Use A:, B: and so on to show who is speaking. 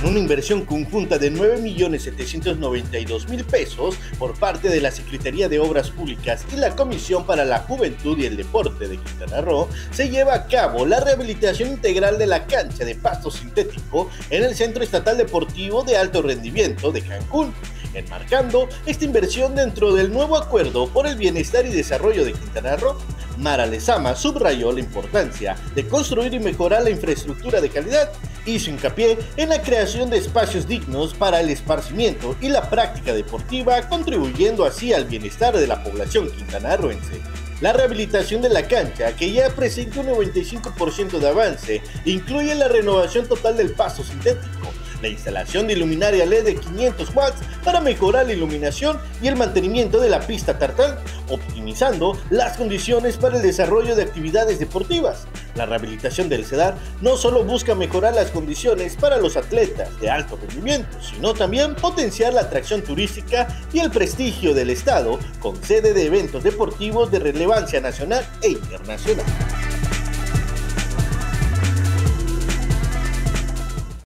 A: con una inversión conjunta de 9.792.000 pesos por parte de la Secretaría de Obras Públicas y la Comisión para la Juventud y el Deporte de Quintana Roo, se lleva a cabo la rehabilitación integral de la cancha de pasto sintético en el Centro Estatal Deportivo de Alto Rendimiento de Cancún, enmarcando esta inversión dentro del nuevo acuerdo por el bienestar y desarrollo de Quintana Roo. Mara Lezama subrayó la importancia de construir y mejorar la infraestructura de calidad. Hizo hincapié en la creación de espacios dignos para el esparcimiento y la práctica deportiva, contribuyendo así al bienestar de la población quintanarroense. La rehabilitación de la cancha, que ya presenta un 95% de avance, incluye la renovación total del pasto sintético, la instalación de luminaria LED de 500 watts para mejorar la iluminación y el mantenimiento de la pista tartán, optimizando las condiciones para el desarrollo de actividades deportivas. La rehabilitación del CEDAR no solo busca mejorar las condiciones para los atletas de alto rendimiento, sino también potenciar la atracción turística y el prestigio del estado, con sede de eventos deportivos de relevancia nacional e internacional.